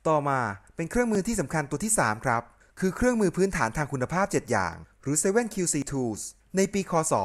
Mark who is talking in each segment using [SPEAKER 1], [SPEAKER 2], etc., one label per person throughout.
[SPEAKER 1] ต่อมาเป็นเครื่องมือที่สำคัญตัวที่3ครับคือเครื่องมือพื้นฐานทางคุณภาพ7อย่างหรือ 7QC Tools ในปีค.ศ.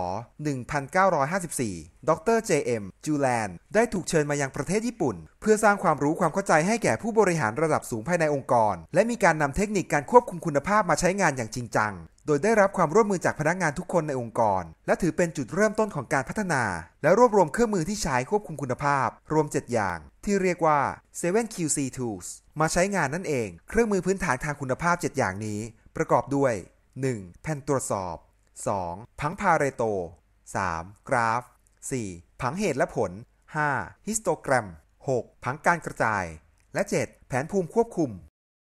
[SPEAKER 1] 1954 ดร. J.M. Julian ได้ถูกเชิญมายังประเทศญี่ปุ่นเพื่อสร้างความรู้ความเข้าใจให้แก่ผู้บริหารระดับสูงภายในองค์กรและมีการนำเทคนิคการควบคุมคุณภาพมาใช้งานอย่างจริงจังโดยได้รับความร่วมมือจากพนักงานทุกคนในองค์กรและถือเป็นจุดเริ่มต้นของการพัฒนาและรวบรวมเครื่องมือที่ใช้ควบคุมคุณภาพรวม7อย่างที่เรียกว่า 7QC Tools มาใช้งานนั่นเองเครื่องมือพื้นฐานทางคุณภาพ7อย่างนี้ประกอบด้วย 1. แผ่นตรวจสอบ 2. ผังพาเรโต 3. กราฟ 4. ผังเหตุและผล 5. ฮิสโตแกรม 6. ผังการกระจายและ 7. แผนภูมิควบคุม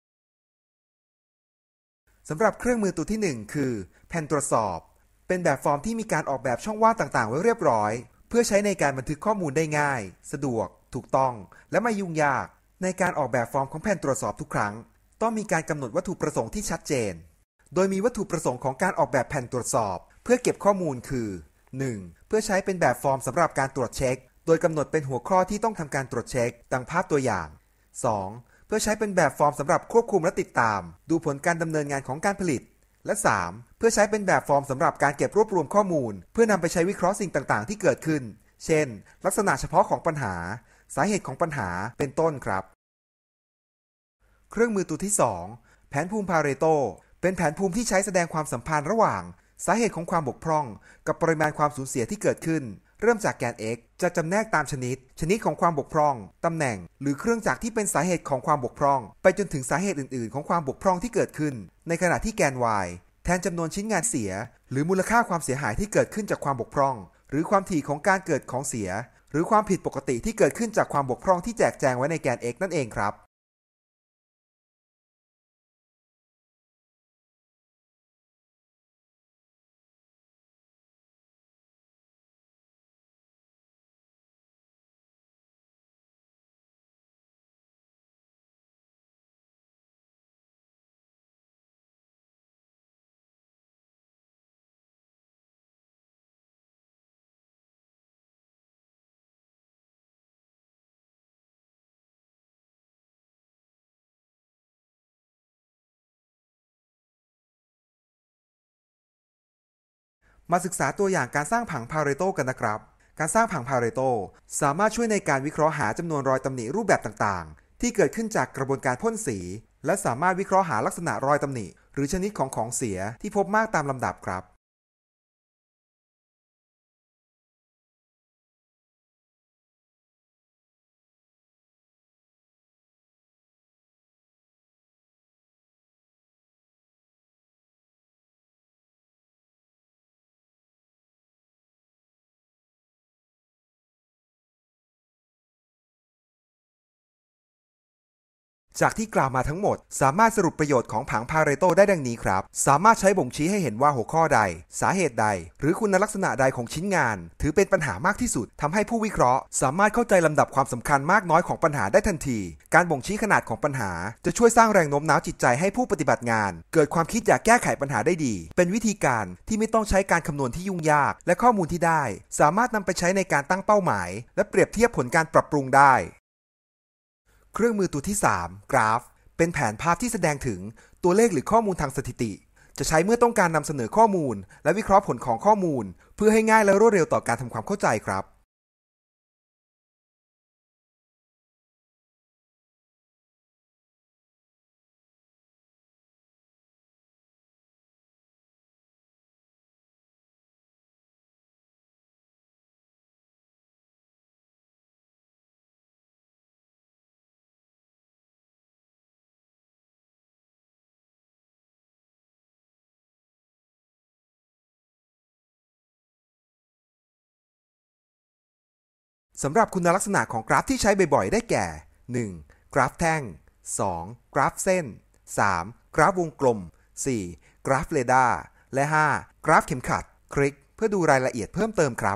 [SPEAKER 1] สำหรับเครื่องมือตัวที่ 1 คือแผ่นตรวจสอบเป็นแบบฟอร์มที่มีการออกแบบช่องว่างต่างๆไว้เรียบร้อยเพื่อใช้ในการบันทึกข้อมูลได้ง่ายสะดวกถูกต้องและไม่ยุ่งยากในการออกแบบฟอร์มของแผ่นตรวจสอบทุกครั้งต้องมีการกำหนดวัตถุประสงค์ที่ชัดเจนโดยมีวัตถุประสงค์ของการออกแบบแผ่นตรวจสอบเพื่อเก็บข้อมูลคือ 1. เพื่อใช้เป็นแบบฟอร์มสำหรับการตรวจเช็คโดยกำหนดเป็นหัวข้อที่ต้องทำการตรวจเช็คดังภาพตัวอย่าง 2. เพื่อใช้เป็นแบบฟอร์มสำหรับควบคุมและติดตามดูผลการดำเนินงานของการผลิตและ 3. เพื่อใช้เป็นแบบฟอร์มสำหรับการเก็บรวบรวมข้อมูลเพื่อนำไปใช้วิเคราะห์สิ่งต่างๆที่เกิดขึ้นเช่นลักษณะเฉพาะของปัญหาสาเหตุของปัญหาเป็นต้นครับเครื่องมือตัวที่ 2 แผนภูมิพาเรโตเป็นแผนภูมิที่ใช้แสดงความสัมพันธ์ระหว่างสาเหตุของความบกพร่องกับปริมาณความสูญเสียที่เกิดขึ้นเริ่มจากแกน x จะจำแนกตามชนิดของความบกพร่องตำแหน่งหรือเครื่องจักรที่เป็นสาเหตุของความบกพร่องไปจนถึงสาเหตุอื่นๆของความบกพร่องที่เกิดขึ้นในขณะที่แกน y แทนจำนวนชิ้นงานเสียหรือมูลค่าความเสียหายที่เกิดขึ้นจากความบกพร่องหรือความถี่ของการเกิดของเสียหรือความผิดปกติที่เกิดขึ้นจากความบกพร่องที่แจกแจงไว้ในแกน x นั่นเองครับมาศึกษาตัวอย่างการสร้างผังพาเรโตกันนะครับการสร้างผังพาเรโตสามารถช่วยในการวิเคราะห์หาจำนวนรอยตำหนิรูปแบบต่างๆที่เกิดขึ้นจากกระบวนการพ่นสีและสามารถวิเคราะห์หาลักษณะรอยตำหนิหรือชนิดของเสียที่พบมากตามลำดับครับจากที่กล่าวมาทั้งหมดสามารถสรุปประโยชน์ของผังพาเรโตได้ดังนี้ครับสามารถใช้บ่งชี้ให้เห็นว่าหัวข้อใดสาเหตุใดหรือคุณลักษณะใดของชิ้นงานถือเป็นปัญหามากที่สุดทำให้ผู้วิเคราะห์สามารถเข้าใจลำดับความสำคัญมากน้อยของปัญหาได้ทันทีการบ่งชี้ขนาดของปัญหาจะช่วยสร้างแรงโน้มน้าวจิตใจให้ผู้ปฏิบัติงานเกิดความคิดอยากแก้ไขปัญหาได้ดีเป็นวิธีการที่ไม่ต้องใช้การคำนวณที่ยุ่งยากและข้อมูลที่ได้สามารถนำไปใช้ในการตั้งเป้าหมายและเปรียบเทียบผลการปรับปรุงได้เครื่องมือตัวที่ 3 กราฟเป็นแผนภาพที่แสดงถึงตัวเลขหรือข้อมูลทางสถิติจะใช้เมื่อต้องการนำเสนอข้อมูลและวิเคราะห์ผลของข้อมูลเพื่อให้ง่ายและรวดเร็วต่อการทำความเข้าใจครับสำหรับคุณลักษณะของกราฟที่ใช้บ่อยๆได้แก่ 1. กราฟแท่ง 2. กราฟเส้น 3. กราฟวงกลม 4. กราฟเรดาร์และ 5. กราฟเข็มขัดคลิกเพื่อดูรายละเอียดเพิ่มเติมครับ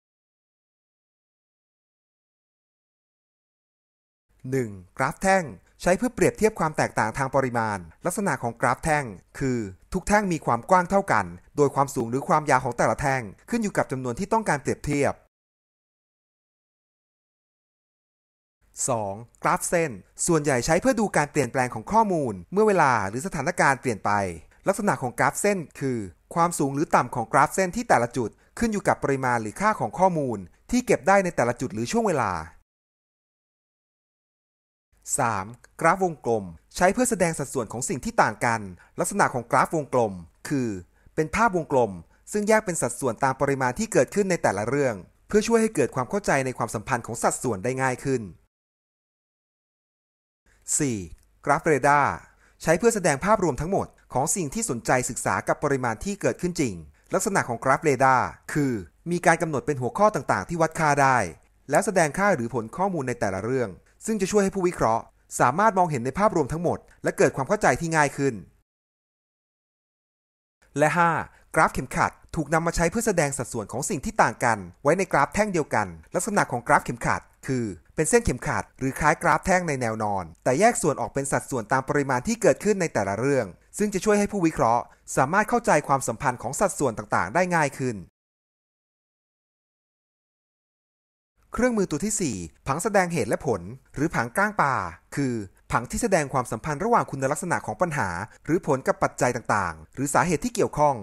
[SPEAKER 1] 1. กราฟแท่งใช้เพื่อเปรียบเทียบความแตกต่างทางปริมาณลักษณะของกราฟแท่งคือทุกแท่งมีความกว้างเท่ากันโดยความสูงหรือความยาวของแต่ละแท่งขึ้นอยู่กับจำนวนที่ต้องการเปรียบเทียบ 2. กราฟเส้นส่วนใหญ่ใช้เพื่อดูการเปลี่ยนแปลงของข้อมูลเมื่อเวลาหรือสถานการณ์เปลี่ยนไปลักษณะของกราฟเส้นคือความสูงหรือต่ำของกราฟเส้นที่แต่ละจุดขึ้นอยู่กับปริมาณหรือค่าของข้อมูลที่เก็บได้ในแต่ละจุดหรือช่วงเวลา 3. กราฟวงกลมใช้เพื่อแสดงสัดส่วนของสิ่งที่ต่างกันลักษณะของกราฟวงกลมคือเป็นภาพวงกลมซึ่งแยกเป็นสัดส่วนตามปริมาณที่เกิดขึ้นในแต่ละเรื่องเพื่อช่วยให้เกิดความเข้าใจในความสัมพันธ์ของสัดส่วนได้ง่ายขึ้น 4. กราฟเรดาร์ใช้เพื่อแสดงภาพรวมทั้งหมดของสิ่งที่สนใจศึกษากับปริมาณที่เกิดขึ้นจริงลักษณะของกราฟเรดาร์คือมีการกำหนดเป็นหัวข้อต่างๆที่วัดค่าได้แล้วแสดงค่าหรือผลข้อมูลในแต่ละเรื่องซึ่งจะช่วยให้ผู้วิเคราะห์สามารถมองเห็นในภาพรวมทั้งหมดและเกิดความเข้าใจที่ง่ายขึ้นและ 5. กราฟเข็มขัดถูกนำมาใช้เพื่อแสดงสัดส่วนของสิ่งที่ต่างกันไว้ในกราฟแท่งเดียวกันลักษณะของกราฟเข็มขัดคือเป็นเส้นเข็มขัดหรือคล้ายกราฟแท่งในแนวนอนแต่แยกส่วนออกเป็นสัดส่วนตามปริมาณที่เกิดขึ้นในแต่ละเรื่องซึ่งจะช่วยให้ผู้วิเคราะห์สามารถเข้าใจความสัมพันธ์ของสัดส่วนต่างๆได้ง่ายขึ้นเครื่องมือตัวที่ 4 ผังแสดงเหตุและผลหรือผังก้างปลาคือผังที่แสดงความสัมพันธ์ระหว่างคุณลักษณะของปัญหาหรือผลกับปัจจัยต่างๆหรือสาเหตุที่เกี่ยวข้อง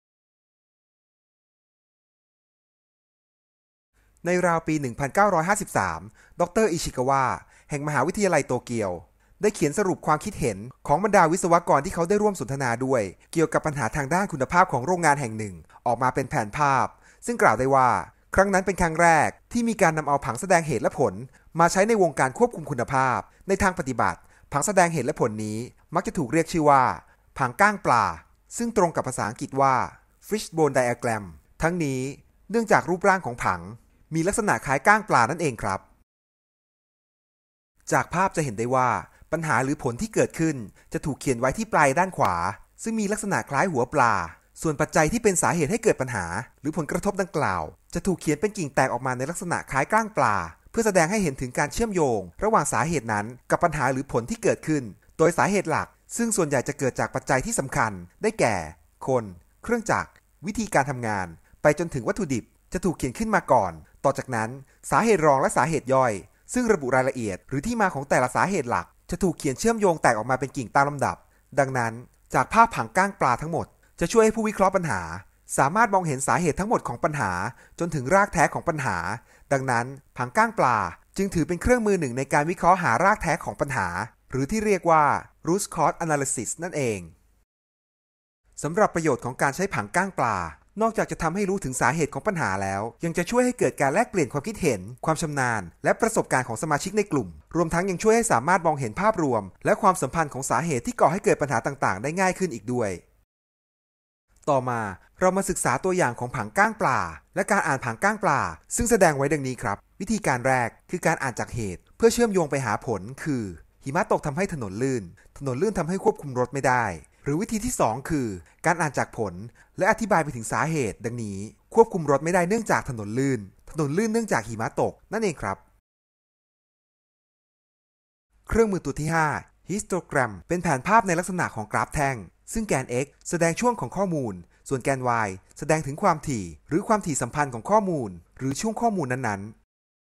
[SPEAKER 1] ในราวปี 1953 ดร. อิชิกาวะแห่งมหาวิทยาลัยโตเกียวได้เขียนสรุปความคิดเห็นของบรรดาวิศวกรที่เขาได้ร่วมสนทนาด้วยเกี่ยวกับปัญหาทางด้านคุณภาพของโรงงานแห่งหนึ่งออกมาเป็นแผนภาพซึ่งกล่าวได้ว่าครั้งนั้นเป็นครั้งแรกที่มีการนำเอาผังแสดงเหตุและผลมาใช้ในวงการควบคุมคุณภาพในทางปฏิบัติผังแสดงเหตุและผลนี้มักจะถูกเรียกชื่อว่าผังก้างปลาซึ่งตรงกับภาษาอังกฤษว่า fishbone diagram ทั้งนี้เนื่องจากรูปร่างของผังมีลักษณะคล้ายก้างปลานั่นเองครับจากภาพจะเห็นได้ว่าปัญหาหรือผลที่เกิดขึ้นจะถูกเขียนไว้ที่ปลายด้านขวาซึ่งมีลักษณะคล้ายหัวปลาส่วนปัจจัยที่เป็นสาเหตุให้เกิดปัญหาหรือผลกระทบดังกล่าวจะถูกเขียนเป็นกิ่งแตกออกมาในลักษณะคล้ายก้างปลาเพื่อแสดงให้เห็นถึงการเชื่อมโยงระหว่างสาเหตุนั้นกับปัญหาหรือผลที่เกิดขึ้นโดยสาเหตุหลักซึ่งส่วนใหญ่จะเกิดจากปัจจัยที่สำคัญได้แก่คนเครื่องจักรวิธีการทำงานไปจนถึงวัตถุดิบจะถูกเขียนขึ้นมาก่อนต่อจากนั้นสาเหตุรองและสาเหตุย่อยซึ่งระบุรายละเอียดหรือที่มาของแต่ละสาเหตุหลักจะถูกเขียนเชื่อมโยงแตกออกมาเป็นกิ่งตามลำดับดังนั้นจากภาพผังก้างปลาทั้งหมดจะช่วยให้ผู้วิเคราะห์ปัญหาสามารถมองเห็นสาเหตุทั้งหมดของปัญหาจนถึงรากแท้ของปัญหาดังนั้นผังก้างปลาจึงถือเป็นเครื่องมือหนึ่งในการวิเคราะห์หารากแท้ของปัญหาหรือที่เรียกว่า root cause analysis นั่นเองสำหรับประโยชน์ของการใช้ผังก้างปลานอกจากจะทำให้รู้ถึงสาเหตุของปัญหาแล้วยังจะช่วยให้เกิดการแลกเปลี่ยนความคิดเห็นความชำนาญและประสบการณ์ของสมาชิกในกลุ่มรวมทั้งยังช่วยให้สามารถมองเห็นภาพรวมและความสัมพันธ์ของสาเหตุที่ก่อให้เกิดปัญหาต่างๆได้ง่ายขึ้นอีกด้วยต่อมาเรามาศึกษาตัวอย่างของผังก้างปลาและการอ่านผังก้างปลาซึ่งแสดงไว้ดังนี้ครับวิธีการแรกคือการอ่านจากเหตุเพื่อเชื่อมโยงไปหาผลคือหิมะตกทำให้ถนนลื่นทำให้ควบคุมรถไม่ได้หรือวิธีที่2คือการอ่านจากผลและอธิบายไปถึงสาเหตุดังนี้ควบคุมรถไม่ได้เนื่องจากถนนลื่นเนื่องจากหิมะตกนั่นเองครับเครื่องมือตัวที่ 5 histogram เป็นแผนภาพในลักษณะของกราฟแท่งซึ่งแกน x แสดงช่วงของข้อมูลส่วนแกน y แสดงถึงความถี่หรือความถี่สัมพันธ์ของข้อมูลหรือช่วงข้อมูลนั้นๆ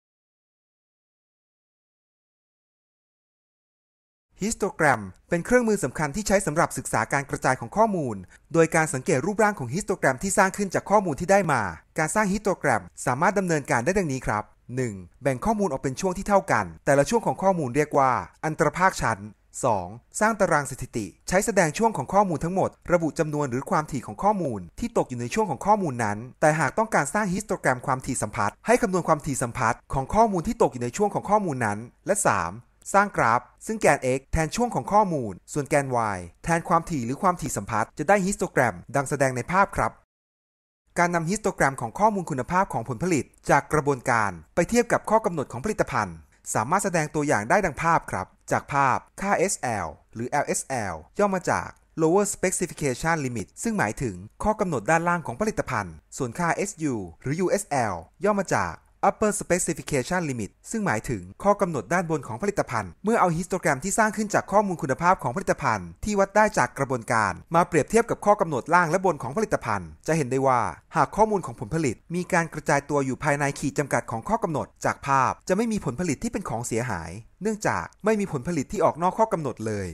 [SPEAKER 1] ฮิสโตแกรมเป็นเครื่องมือสำคัญที่ใช้สำหรับศึกษาการกระจายของข้อมูลโดยการสังเกตรูปร่างของฮิสโตแกรมที่สร้างขึ้นจากข้อมูลที่ได้มาการสร้างฮิสโตแกรมสามารถดำเนินการได้ดังนี้ครับ 1. แบ่งข้อมูลออกเป็นช่วงที่เท่ากันแต่ละช่วงของข้อมูลเรียกว่าอันตรภาคชั้น 2. สร้างตารางสถิติใช้แสดงช่วงของข้อมูลทั้งหมดระบุจำนวนหรือความถี่ของข้อมูลที่ตกอยู่ในช่วงของข้อมูลนั้นแต่หากต้องการสร้างฮิสโตแกรมความถี่สัมพัทธ์ให้คำนวณความถี่สัมพัทธ์ของข้อมูลที่ตกอยู่ในช่วงของข้อมูลนั้นและ 3. สร้างกราฟซึ่งแกน x แทนช่วงของข้อมูลส่วนแกน y แทนความถี่หรือความถี่สัมพัทธ์จะได้ฮิสโตแกรมดังแสดงในภาพครับการนำฮิสโตแกรมของข้อมูลคุณภาพของผลผลิตจากกระบวนการไปเทียบกับข้อกำหนดของผลิตภัณฑ์สามารถแสดงตัวอย่างได้ดังภาพครับจากภาพค่า SL หรือ LSL ย่อมาจาก Lower Specification Limit ซึ่งหมายถึงข้อกำหนดด้านล่างของผลิตภัณฑ์ส่วนค่า SU หรือ USL ย่อมาจาก upper specification limit ซึ่งหมายถึงข้อกำหนดด้านบนของผลิตภัณฑ์เมื่อเอาฮิสโตแกรมที่สร้างขึ้นจากข้อมูลคุณภาพของผลิตภัณฑ์ที่วัดได้จากกระบวนการมาเปรียบเทียบกับข้อกำหนดล่างและบนของผลิตภัณฑ์จะเห็นได้ว่าหากข้อมูลของผลผลิตมีการกระจายตัวอยู่ภายในขีดจำกัดของข้อกำหนดจากภาพจะไม่มีผลผลิตที่เป็นของเสียหายเนื่องจากไม่มีผลผลิตที่ออกนอกข้อกำหนดเลย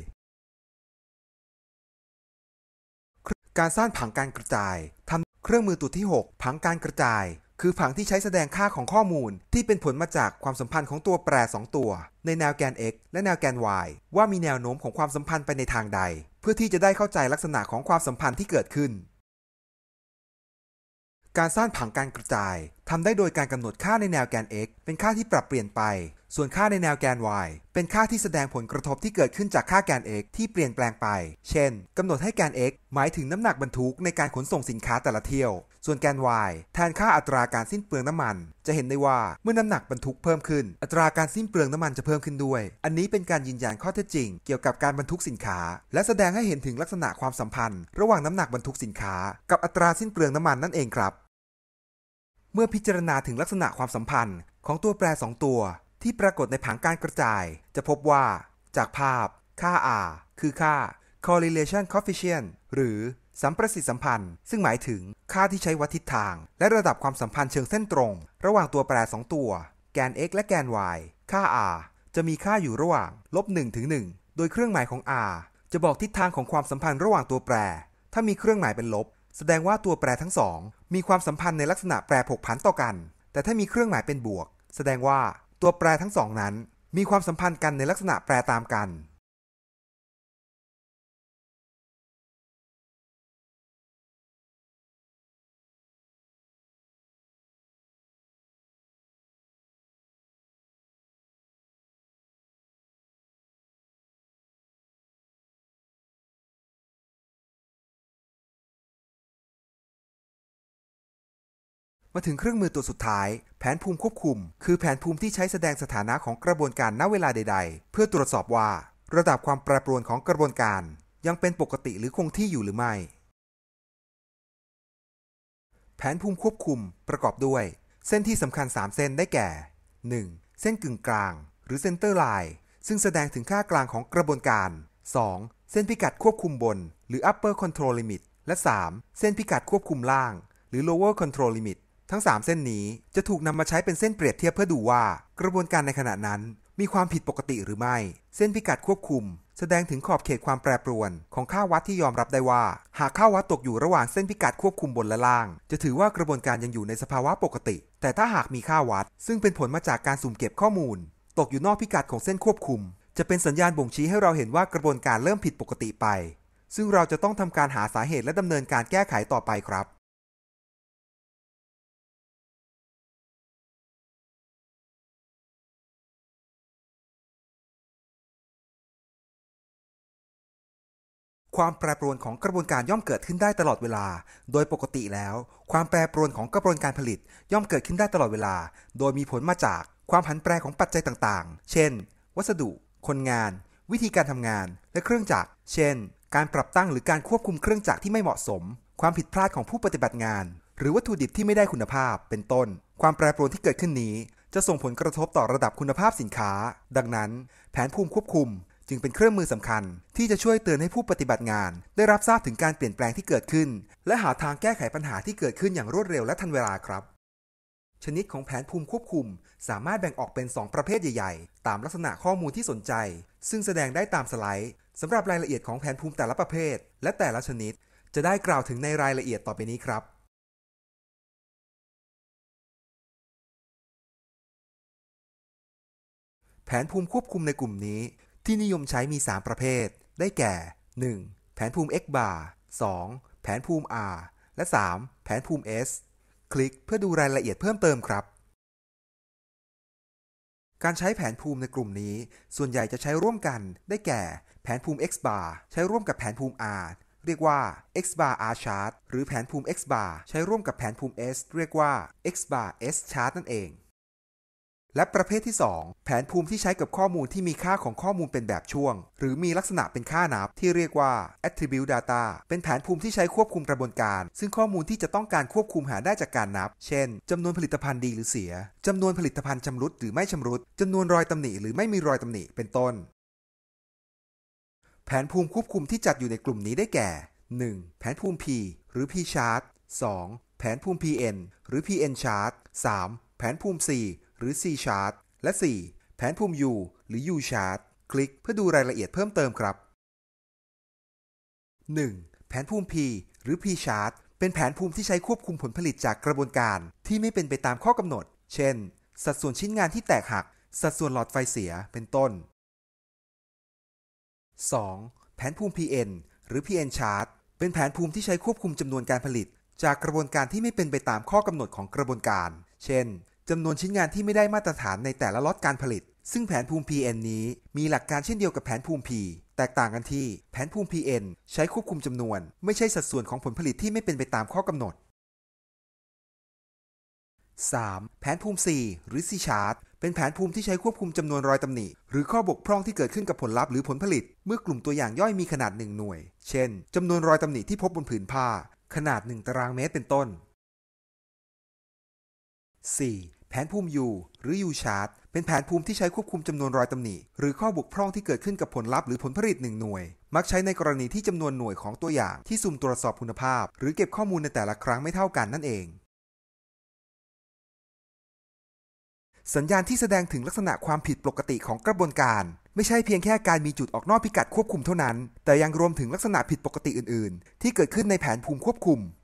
[SPEAKER 1] การสร้างผังการกระจายทำเครื่องมือตัวที่6ผังการกระจายคือผังที่ใช้แสดงค่าของข้อมูลที่เป็นผลมาจากความสัมพันธ์ของตัวแปร2ตัวในแนวแกน x และแนวแกน y ว่ามีแนวโน้มของความสัมพันธ์ไปในทางใดเพื่อที่จะได้เข้าใจลักษณะของความสัมพันธ์ที่เกิดขึ้นการสร้างผังการกระจายทำได้โดยการกำหนดค่าในแนวแกน x เป็นค่าที่ปรับเปลี่ยนไปส่วนค่าในแนวแกน y เป็นค่าที่แสดงผลกระทบที่เกิดขึ้นจากค่าแกน x ที่เปลี่ยนแปลงไปเช่นกำหนดให้แกน x หมายถึงน้ำหนักบรรทุกในการขนส่งสินค้าแต่ละเที่ยวส่วนแกน y แทนค่าอัตราการสิ้นเปลืองน้ำมันจะเห็นได้ว่าเมื่อน้ำหนักบรรทุกเพิ่มขึ้นอัตราการสิ้นเปลืองน้ำมันจะเพิ่มขึ้นด้วยอันนี้เป็นการยืนยันข้อเท็จจริงเกี่ยวกับการบรรทุกสินค้าและแสดงให้เห็นถึงลักษณะความสัมพันธ์ระหว่างน้ำหนักบรรทุกสินค้ากับอัตราสิ้นเปลืองน้ำมันนั่นเองครับเมื่อพิจารณาถึงลักษณะความสัมพันธ์ของตัวแปร2ตัวที่ปรากฏในผังการกระจายจะพบว่าจากภาพค่า r คือค่า correlation coefficient หรือสัมประสิทธิสัมพันธ์ซึ่งหมายถึงค่าที่ใช้วัดทิศทางและระดับความสัมพันธ์เชิงเส้นตรงระหว่างตัวแปร2ตัวแกน x และแกน y ค่า r จะมีค่าอยู่ระหว่าง-1 ถึง 1โดยเครื่องหมายของ r จะบอกทิศทางของความสัมพันธ์ระหว่างตัวแปรถ้ามีเครื่องหมายเป็นลบแสดงว่าตัวแปรทั้งสองมีความสัมพันธ์ในลักษณะแปรผกผันต่อกันแต่ถ้ามีเครื่องหมายเป็นบวกแสดงว่าตัวแปรทั้งสองนั้นมีความสัมพันธ์กันในลักษณะแปรตามกันมาถึงเครื่องมือตัวสุดท้ายแผนภูมิควบคุมคือแผนภูมิที่ใช้แสดงสถานะของกระบวนการณเวลาใดๆเพื่อตรวจสอบว่าระดับความแปรปรวนของกระบวนการยังเป็นปกติหรือคงที่อยู่หรือไม่แผนภูมิควบคุมประกอบด้วยเส้นที่สำคัญ3เส้นได้แก่ 1. เส้นกึ่งกลางหรือเซนเตอร์ไลน์ซึ่งแสดงถึงค่ากลางของกระบวนการ 2. เส้นพิกัดควบคุมบนหรือ upper control limit และ 3. เส้นพิกัดควบคุมล่างหรือ lower control limitทั้ง3เส้นนี้จะถูกนำมาใช้เป็นเส้นเปรียบเทียบเพื่อดูว่ากระบวนการในขณะนั้นมีความผิดปกติหรือไม่เส้นพิกัดควบคุมแสดงถึงขอบเขตความแปรปรวนของค่าวัดที่ยอมรับได้ว่าหากค่าวัดตกอยู่ระหว่างเส้นพิกัดควบคุมบนและล่างจะถือว่ากระบวนการยังอยู่ในสภาวะปกติแต่ถ้าหากมีค่าวัดซึ่งเป็นผลมาจากการสุ่มเก็บข้อมูลตกอยู่นอกพิกัดของเส้นควบคุมจะเป็นสัญญาณบ่งชี้ให้เราเห็นว่ากระบวนการเริ่มผิดปกติไปซึ่งเราจะต้องทำการหาสาเหตุและดำเนินการแก้ไขต่อไปครับความแปรปรวนของกระบวนการย่อมเกิดขึ้นได้ตลอดเวลาโดยปกติแล้วความแปรปรวนของกระบวนการผลิตย่อมเกิดขึ้นได้ตลอดเวลาโดยมีผลมาจากความผันแปรของปัจจัยต่างๆเช่นวัสดุคนงานวิธีการทำงานและเครื่องจักรเช่นการปรับตั้งหรือการควบคุมเครื่องจักรที่ไม่เหมาะสมความผิดพลาดของผู้ปฏิบัติงานหรือวัตถุดิบที่ไม่ได้คุณภาพเป็นต้นความแปรปรวนที่เกิดขึ้นนี้จะส่งผลกระทบต่อระดับคุณภาพสินค้าดังนั้นแผนภูมิควบคุมจึงเป็นเครื่องมือสำคัญที่จะช่วยเตือนให้ผู้ปฏิบัติงานได้รับทราบถึงการเปลี่ยนแปลงที่เกิดขึ้นและหาทางแก้ไขปัญหาที่เกิดขึ้นอย่างรวดเร็วและทันเวลาครับชนิดของแผนภูมิควบคุมสามารถแบ่งออกเป็น2ประเภทใหญ่ๆตามลักษณะข้อมูลที่สนใจซึ่งแสดงได้ตามสไลด์สำหรับรายละเอียดของแผนภูมิแต่ละประเภทและแต่ละชนิดจะได้กล่าวถึงในรายละเอียดต่อไปนี้ครับแผนภูมิควบคุมในกลุ่มนี้ที่นิยมใช้มี3ประเภทได้แก่ 1. แผนภูมิ x bar 2. แผนภูมิ r และ 3. แผนภูมิ s คลิกเพื่อดูรายละเอียดเพิ่มเติมครับการใช้แผนภูมิในกลุ่มนี้ส่วนใหญ่จะใช้ร่วมกันได้แก่แผนภูมิ x bar ใช้ร่วมกับแผนภูมิ r เรียกว่า x bar r chart หรือแผนภูมิ x bar ใช้ร่วมกับแผนภูมิ s เรียกว่า x bar s chart นั่นเองและประเภทที่ 2 แผนภูมิที่ใช้กับข้อมูลที่มีค่าของข้อมูลเป็นแบบช่วงหรือมีลักษณะเป็นค่านับที่เรียกว่า attribute data เป็นแผนภูมิที่ใช้ควบคุมกระบวนการซึ่งข้อมูลที่จะต้องการควบคุมหาได้จากการนับเช่นจำนวนผลิตภัณฑ์ดีหรือเสียจำนวนผลิตภัณฑ์ชำรุดหรือไม่ชำรุดจำนวนรอยตำหนิหรือไม่มีรอยตำหนิเป็นต้นแผนภูมิควบคุมที่จัดอยู่ในกลุ่มนี้ได้แก่ 1. แผนภูมิ P หรือ P chart 2. แผนภูมิ PN หรือ PN chart 3. แผนภูมิ C หรือ C chart และ 4. แผนภูมิ U หรือ U chart คลิกเพื่อดูรายละเอียดเพิ่มเติมครับ 1. แผนภูมิ P หรือ P chart เป็นแผนภูมิที่ใช้ควบคุมผลผลิตจากกระบวนการที่ไม่เป็นไปตามข้อกำหนดเช่นสัดส่วนชิ้นงานที่แตกหักสัดส่วนหลอดไฟเสียเป็นต้น 2. แผนภูมิ PN หรือ PN chart เป็นแผนภูมิที่ใช้ควบคุมจำนวนการผลิตจากกระบวนการที่ไม่เป็นไปตามข้อกำหนดของกระบวนการเช่นจำนวนชิ้นงานที่ไม่ได้มาตรฐานในแต่ละล็อตการผลิตซึ่งแผนภูมิ PN นี้มีหลักการเช่นเดียวกับแผนภูมิ P แตกต่างกันที่แผนภูมิ PN ใช้ควบคุมจำนวนไม่ใช่สัดส่วนของผลผลิตที่ไม่เป็นไปตามข้อกำหนด 3. แผนภูมิ C หรือ C chart เป็นแผนภูมิที่ใช้ควบคุมจำนวนรอยตำหนิหรือข้อบกพร่องที่เกิดขึ้นกับผลลัพธ์หรือผลผลิตเมื่อกลุ่มตัวอย่างย่อยมีขนาด1หน่วยเช่นจำนวนรอยตำหนิที่พบบนผืนผ้าขนาด1ตารางเมตรเป็นต้น 4. แผนภูมิ U หรือ U chart เป็นแผนภูมิที่ใช้ควบคุมจำนวนรอยตำหนิหรือข้อบกพร่องที่เกิดขึ้นกับผลลัพธ์หรือผลผลิต1หน่วยมักใช้ในกรณีที่จำนวนหน่วยของตัวอย่างที่สุ่มตรวจสอบคุณภาพหรือเก็บข้อมูลในแต่ละครั้งไม่เท่ากันนั่นเองสัญญาณที่แสดงถึงลักษณะความผิดปกติของกระบวนการไม่ใช่เพียงแค่การมีจุดออกนอกพิกัดควบคุมเท่านั้นแต่ยังรวมถึงลักษณะผิดปกติอื่นๆที่เกิดขึ้นในแผนภูมิควบคุม